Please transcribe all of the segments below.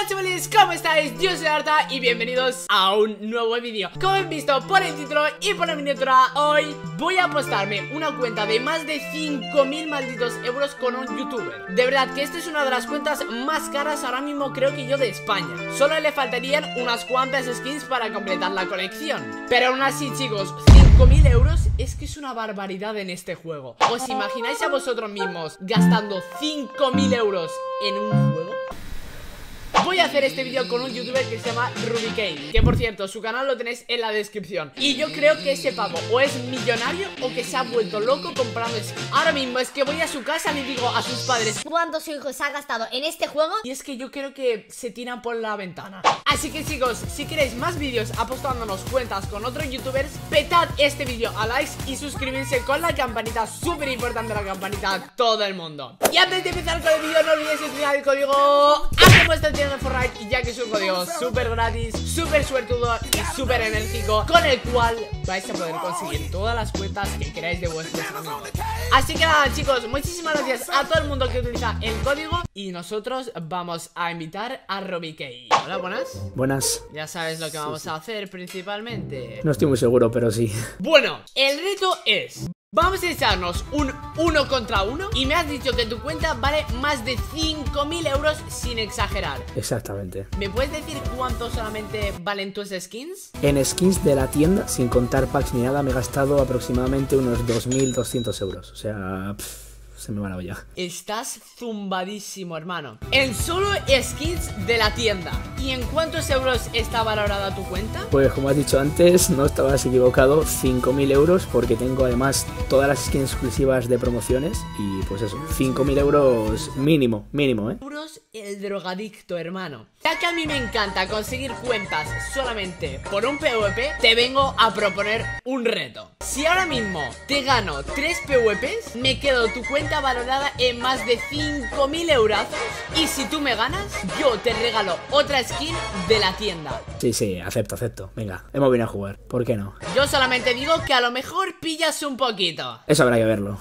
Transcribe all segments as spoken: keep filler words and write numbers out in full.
Hola chavales, ¿cómo estáis? Yo soy Arta y bienvenidos a un nuevo vídeo. Como han visto por el título y por la miniatura, hoy voy a apostarme una cuenta de más de cinco mil malditos euros con un youtuber. De verdad que esta es una de las cuentas más caras ahora mismo, creo que yo, de España. Solo le faltarían unas cuantas skins para completar la colección, pero aún así, chicos, cinco mil euros es que es una barbaridad en este juego. ¿Os imagináis a vosotros mismos gastando cinco mil euros en un juego? Voy a hacer este vídeo con un youtuber que se llama RubyKay, que por cierto, su canal lo tenéis en la descripción. Y yo creo que ese pavo o es millonario o que se ha vuelto loco comprando skins. Ahora mismo es que voy a su casa y le digo a sus padres cuánto su hijo se ha gastado en este juego. Y es que yo creo que se tiran por la ventana. Así que chicos, si queréis más vídeos apostándonos cuentas con otros youtubers, petad este vídeo a likes y suscribirse con la campanita, súper importante la campanita a todo el mundo. Y antes de empezar con el vídeo, no olvidéis utilizar el código AMOSTALTIENDO de Fortnite, ya que es un código súper gratis, súper suertudo y súper enérgico, con el cual vais a poder conseguir todas las cuentas que queráis de vuestros amigos. Así que nada chicos, muchísimas gracias a todo el mundo que utiliza el código. Y nosotros vamos a invitar a RubyKay. Hola, buenas. Buenas. Ya sabes lo que vamos sí, sí. a hacer principalmente. No estoy muy seguro, pero sí. Bueno, el reto es: vamos a echarnos un uno contra uno. Y me has dicho que tu cuenta vale más de cinco mil euros sin exagerar. Exactamente. ¿Me puedes decir cuánto solamente valen tus skins? En skins de la tienda, sin contar packs ni nada, me he gastado aproximadamente unos dos mil doscientos euros. O sea, pff, se me va la olla. Estás zumbadísimo, hermano. En solo skins de la tienda. ¿Y en cuántos euros está valorada tu cuenta? Pues como has dicho antes, no estabas equivocado, cinco mil euros, porque tengo además todas las skins exclusivas de promociones. Y pues eso, cinco mil euros mínimo, mínimo, ¿eh? Euros el drogadicto, hermano. Ya que a mí me encanta conseguir cuentas solamente por un PvP, te vengo a proponer un reto. Si ahora mismo te gano tres PvPs, me quedo tu cuenta valorada en más de cinco mil eurazos. Y si tú me ganas, yo te regalo otra skin de la tienda. Sí, sí, acepto, acepto. Venga, hemos venido a jugar, ¿por qué no? Yo solamente digo que a lo mejor pillas un poquito. Eso habrá que verlo.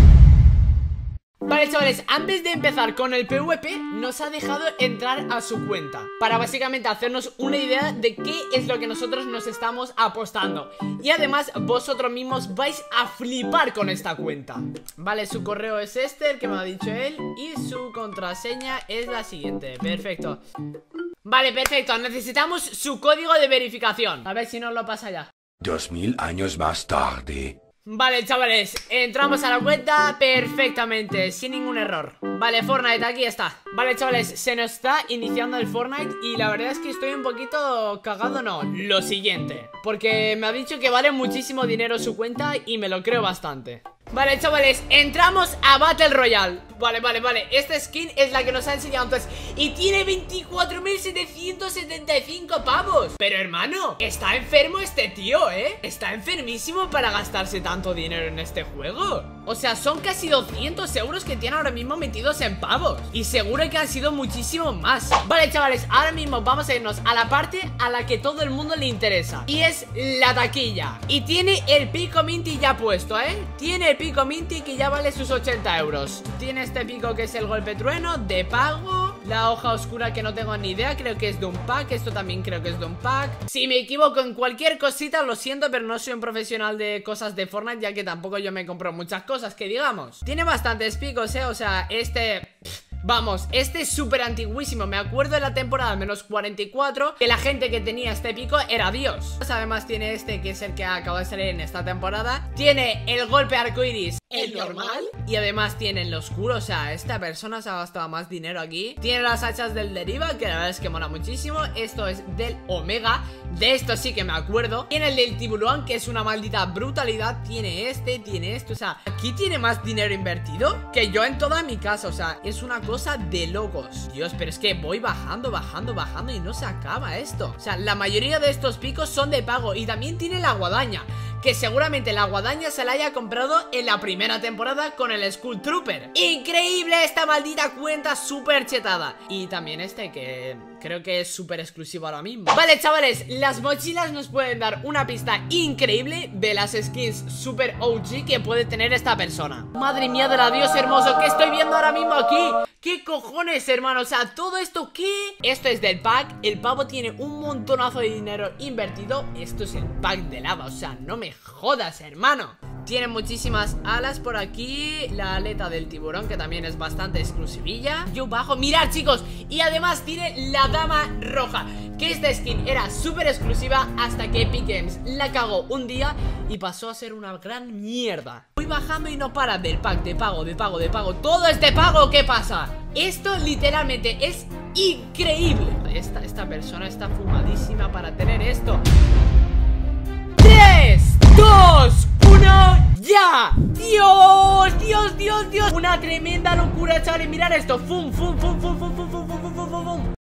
Vale chavales, antes de empezar con el PvP, nos ha dejado entrar a su cuenta para básicamente hacernos una idea de qué es lo que nosotros nos estamos apostando. Y además vosotros mismos vais a flipar con esta cuenta. Vale, su correo es este, el que me ha dicho él. Y su contraseña es la siguiente, perfecto. Vale, perfecto, necesitamos su código de verificación. A ver si nos lo pasa ya. Dos mil años más tarde. Vale, chavales, entramos a la cuenta perfectamente, sin ningún error. Vale, Fortnite, aquí está. Vale, chavales, se nos está iniciando el Fortnite. Y la verdad es que estoy un poquito cagado, no, lo siguiente, porque me ha dicho que vale muchísimo dinero su cuenta y me lo creo bastante. Vale, chavales, entramos a Battle Royale. Vale, vale, vale, esta skin es la que nos ha enseñado antes. Y tiene veinticuatro mil setecientos setenta y cinco pavos. Pero hermano, está enfermo este tío, ¿eh? Está enfermísimo para gastarse tanto dinero en este juego. O sea, son casi doscientos euros que tiene ahora mismo metidos en pavos. Y seguro que han sido muchísimo más. Vale, chavales, ahora mismo vamos a irnos a la parte a la que todo el mundo le interesa. Y es la taquilla. Y tiene el pico minty ya puesto, ¿eh? Tiene el pico minty que ya vale sus ochenta euros. Tiene este pico que es el golpe trueno de pago. La hoja oscura que no tengo ni idea, creo que es de un pack. Esto también creo que es de un pack. Si me equivoco en cualquier cosita, lo siento, pero no soy un profesional de cosas de Fortnite, ya que tampoco yo me compro muchas cosas, que digamos. Tiene bastantes picos, eh, o sea, este... Vamos, este es súper antiguísimo. Me acuerdo de la temporada menos cuarenta y cuatro, que la gente que tenía este pico era Dios. Además tiene este, que es el que acaba de salir en esta temporada. Tiene el golpe arcoiris, el normal. Y además tiene el oscuro, o sea, esta persona se ha gastado más dinero aquí. Tiene las hachas del deriva, que la verdad es que mola muchísimo. Esto es del omega, de esto sí que me acuerdo. Tiene el del tiburón, que es una maldita brutalidad. Tiene este, tiene esto, o sea, aquí tiene más dinero invertido que yo en toda mi casa, o sea, es una cosa cosa de locos. Dios, pero es que voy bajando, bajando, bajando y no se acaba esto. O sea, la mayoría de estos picos son de pago. Y también tiene la guadaña, que seguramente la guadaña se la haya comprado en la primera temporada con el Skull Trooper. Increíble esta maldita cuenta súper chetada. Y también este que creo que es súper exclusivo ahora mismo. Vale, chavales, las mochilas nos pueden dar una pista increíble de las skins super O G que puede tener esta persona. Madre mía de la Dios hermoso, ¿qué estoy viendo ahora mismo aquí? ¿Qué cojones, hermano? O sea, ¿todo esto qué? Esto es del pack. El pavo tiene un montonazo de dinero invertido. Esto es el pack de lava, o sea, no me jodas, hermano. Tiene muchísimas alas por aquí. La aleta del tiburón, que también es bastante exclusivilla. Yo bajo, mirad, chicos. Y además tiene la dama roja, que esta skin era súper exclusiva hasta que Epic Games la cagó un día y pasó a ser una gran mierda. Voy bajando y no para del pack de pago, de pago, de pago. Todo este pago, ¿qué pasa? Esto literalmente es increíble. Esta, esta persona está fumadísima para tener esto. tres, dos, uno, ¡ya! ¡Dios! ¡Dios, Dios, Dios! Una tremenda locura, chavales. Mirad esto. ¡Fum, fum, fum, fum, fum, fum, fum, fum, fum, fum, fum!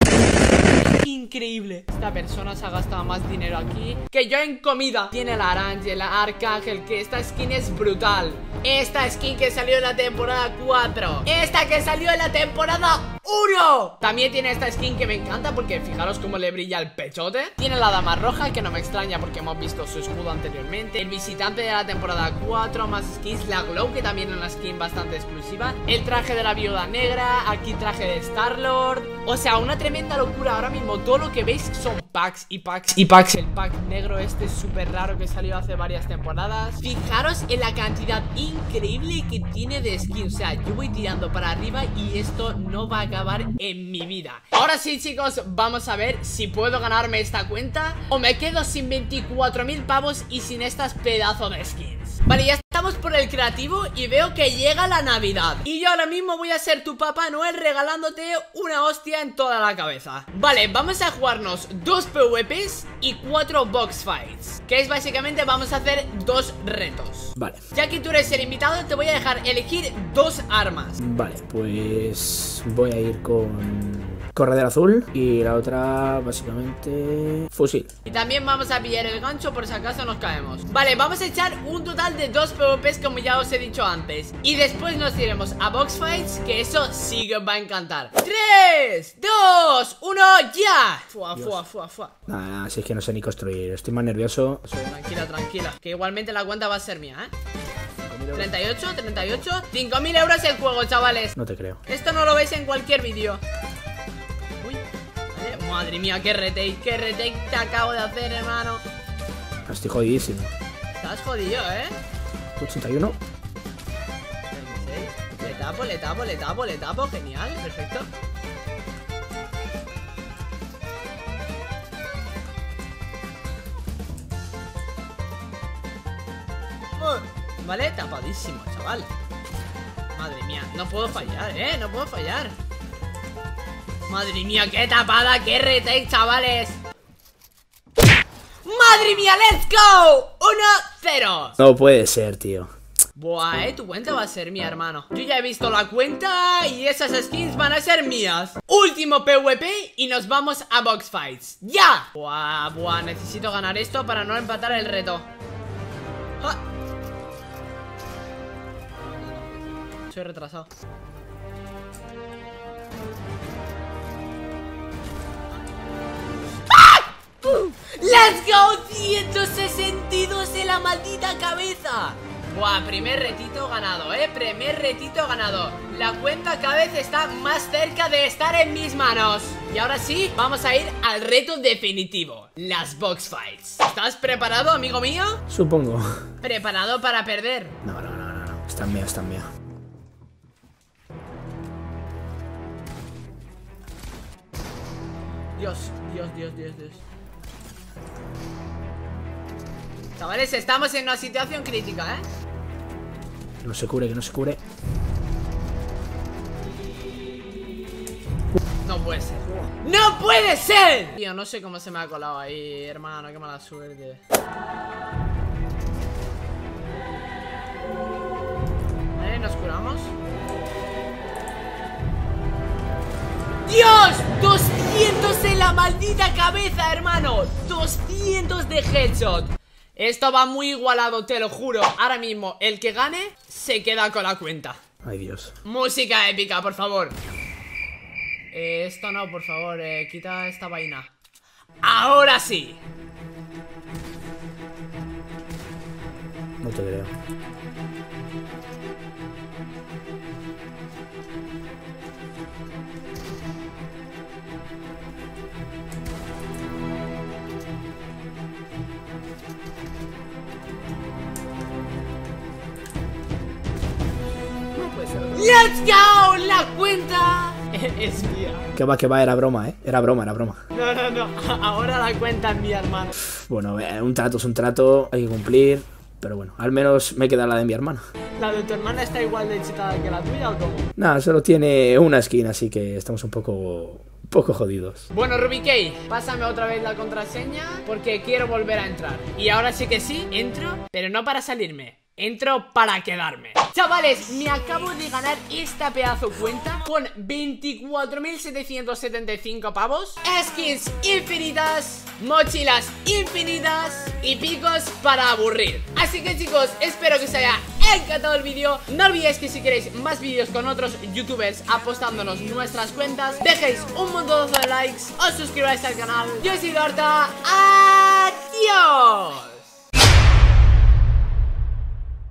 Increíble. Esta persona se ha gastado más dinero aquí que yo en comida. Tiene la Arangela, Arcángel, que esta skin es brutal. Esta skin que salió en la temporada cuatro. Esta que salió en la temporada uno. También tiene esta skin que me encanta porque fijaros cómo le brilla el pechote. Tiene la dama roja, que no me extraña porque hemos visto su escudo anteriormente. El visitante de la temporada cuatro, más skins. La Glow, que también es una skin bastante exclusiva. El traje de la viuda negra. Aquí traje de Star-Lord. O sea, una tremenda locura. Ahora mismo todo lo que veis son packs y packs y packs. El pack negro este es súper raro que salió hace varias temporadas. Fijaros en la cantidad increíble que tiene de skins. O sea, yo voy tirando para arriba y esto no va a acabar en mi vida. Ahora sí, chicos, vamos a ver si puedo ganarme esta cuenta o me quedo sin veinticuatro mil pavos y sin estas pedazos de skins. Vale, ya estamos por el creativo y veo que llega la Navidad. Y yo ahora mismo voy a ser tu Papá Noel regalándote una hostia en toda la cabeza. Vale, vamos a jugarnos dos PvPs y cuatro box fights, que es básicamente vamos a hacer dos retos. Vale. Ya que tú eres el invitado, te voy a dejar elegir dos armas. Vale, pues voy a ir con corredor azul y la otra básicamente fusil. Y también vamos a pillar el gancho por si acaso nos caemos. Vale, vamos a echar un total de dos PvPs como ya os he dicho antes. Y después nos iremos a box fights, que eso sí que os va a encantar. tres, dos, uno, ya. Fua, fua, fua, fua. Nada, nada, si es que no sé ni construir, estoy más nervioso. Tranquila, tranquila, que igualmente la cuenta va a ser mía, ¿eh? treinta y ocho, treinta y ocho, cinco mil euros el juego, chavales. No te creo. Esto no lo veis en cualquier vídeo. Uy, vale. Madre mía, qué retake, qué retake te acabo de hacer, hermano. Estoy jodidísimo. Estás jodido, ¿eh? ochenta y uno. Le tapo, le tapo, le tapo, le tapo. Genial, perfecto. Vale, tapadísimo, chaval. Madre mía, no puedo fallar, ¿eh? No puedo fallar. Madre mía, qué tapada, qué retake, chavales. ¡Madre mía, let's go! uno cero. No puede ser, tío. Buah, eh, tu cuenta va a ser mía, hermano. Yo ya he visto la cuenta y esas skins van a ser mías. Último PvP y nos vamos a box fights. ¡Ya! Buah, buah, necesito ganar esto para no empatar el reto. ¡Ja! Soy retrasado. ¡Let's go! ciento sesenta y dos en la maldita cabeza. Buah, primer retito ganado, eh Primer retito ganado. La cuenta cada vez está más cerca de estar en mis manos. Y ahora sí, vamos a ir al reto definitivo, las box fights. ¿Estás preparado, amigo mío? Supongo. ¿Preparado para perder? No, no, no, no, no. Están mías, están mías. Dios, Dios, Dios, Dios, Dios. Chavales, estamos en una situación crítica, ¿eh? Que no se cure, que no se cure. No puede ser. ¡No puede ser! Tío, no sé cómo se me ha colado ahí, hermano. Qué mala suerte. Vale, nos curamos. ¡Dios! ¡doscientos en la maldita cabeza, hermano! ¡doscientos de headshot! Esto va muy igualado, te lo juro. Ahora mismo, el que gane se queda con la cuenta. Ay, Dios. Música épica, por favor. eh, Esto no, por favor, eh, quita esta vaina. Ahora sí. No te creo. ¡Let's go! ¡La cuenta es mía! Que va, que va, era broma, eh. Era broma, era broma. No, no, no. Ahora la cuenta es mía, hermano. Bueno, eh, un trato es un trato, hay que cumplir. Pero bueno, al menos me queda la de mi hermana. ¿La de tu hermana está igual de chetada que la tuya o cómo? Nada, solo tiene una skin, así que estamos un poco... Un poco jodidos. Bueno, RubyKey, pásame otra vez la contraseña porque quiero volver a entrar. Y ahora sí que sí, entro, pero no para salirme. Entro para quedarme. Chavales, me acabo de ganar esta pedazo cuenta con veinticuatro mil setecientos setenta y cinco pavos, skins infinitas, mochilas infinitas y picos para aburrir. Así que chicos, espero que os haya encantado el vídeo. No olvidéis que si queréis más vídeos con otros youtubers apostándonos nuestras cuentas, dejéis un montón de likes, os suscribáis al canal. Yo soy Dorta.